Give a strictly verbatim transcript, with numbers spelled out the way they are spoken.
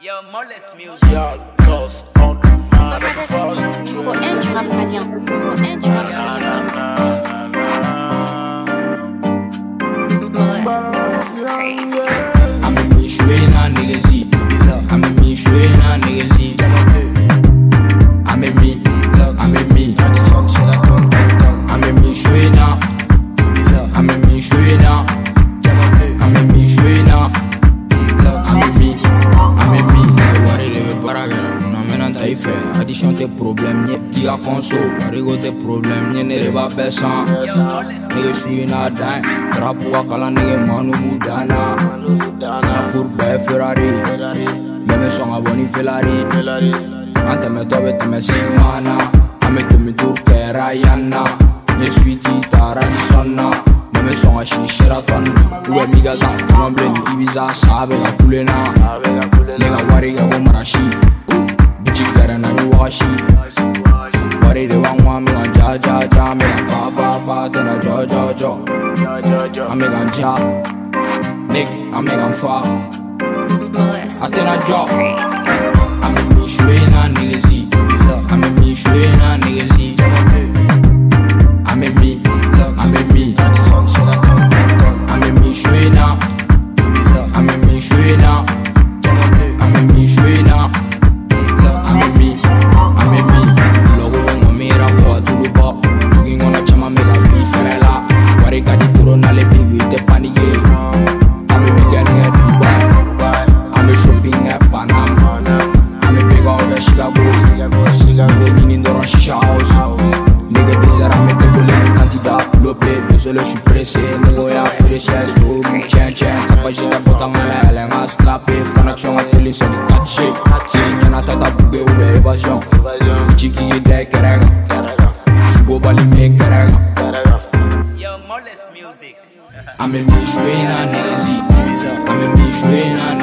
Yo, Molest Music. Y'all goes on the motherfucking Pour un du rap sadien. Pour un du rap na na na na Molest. This is crazy. I'm in me showing a nigga Z. I'm in me showing a nigga Z. I'm in me, I'm in me. I'm in me showing a. I'm in me showing a. I'm in me showing a. I'm in me, I'm in me. Wari de be paragra, una mena taife. Addition te problem, nye dia conso. Wari te problem, nye ne reba pesan. Nigga showing a dime. Trap wakala nigga manu mudana. Na kurbe Ferrari. Meme songa boni Ferrari. Ante me tobe te me sigmana. Ame tu mi turke Rayana. Nye sweetie taradisonna. Meme songa shishira tonna. Uwe migaza, mamble ni Ibiza. Sabe ga kulena. Nigga wari ga gomarashi. Bitchi gara na mi washi. Wari de wangwa mi ga ja ja ja. Mi ga fa fa fa tena jo jo jo. Ame ga ja. Nick, ame ga fa. Molest. I tell a This drop. is crazy. I'm in me showing a nigga Z. I'm in me showing a nigga Z. I'm in me, I'm in me. I'm in me showing a. I'm in me showing a. I'm in me showing a. I'm in me, I'm in me. Logo wango mira for tulu pop. Looking on a chama mega free fella. Warika di turo na le bibi te panike. I'm a weekend at Dubai. I'm a shopping at Panama. I'm a big out of Chicago. Living in the Russia house. Nigga bizarre, I'm a double A candidat. Lopé, désolé, j'suis pressé. Nigga, y'a pressé, sto, tchen tchen. Capacité, faut ta main, elle est en slappé. Connexion à télé, c'est du quatre G. Si y'en a tata bougué ou l'évasion. Chiki, il est kerega. J'suis bali, mais kerega. Yo, Molest Music. I'm in me showing a nigga Z. I'm in me showing a